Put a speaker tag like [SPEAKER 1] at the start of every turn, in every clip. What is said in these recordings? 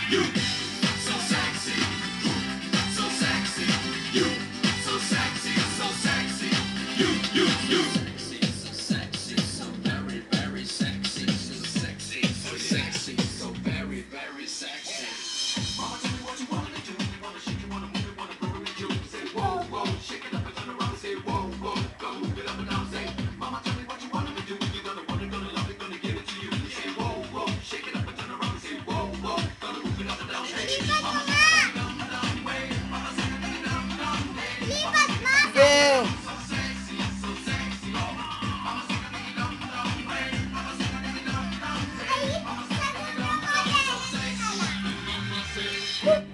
[SPEAKER 1] You so sexy, so sexy. You so sexy, so sexy. You. Sexy, so sexy, so very, very sexy. So sexy, so sexy, so very, very sexy. Mama, tell me what you wanna do. You wanna shake, you wanna move it, wanna groove it, you say whoa, whoa, shake it up and turn around, say whoa, whoa, go move it up and down, say. Mama, tell me what you wanna do. You gonna want it, gonna love it, gonna give it to you. You say whoa, whoa, shake it up and turn around, say whoa, whoa, gonna move it up and down, say. Mama, dumb, dumb way. Mama, dumb, dumb way.
[SPEAKER 2] Go!
[SPEAKER 1] So sexy, so sexy. Mama, dumb, dumb way. Mama, dumb, dumb way. Mama, dumb, dumb, so sexy. Mama says.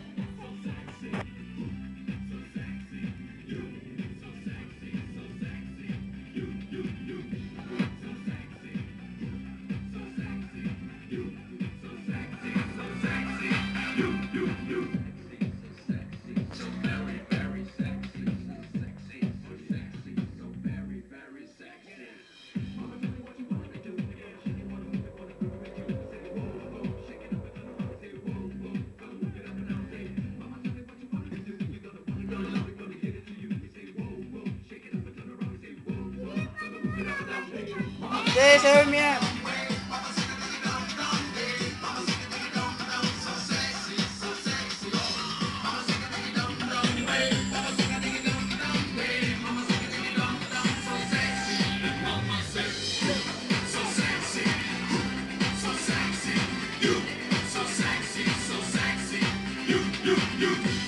[SPEAKER 2] Sí, se ve bien.
[SPEAKER 1] So sexy, so sexy. You.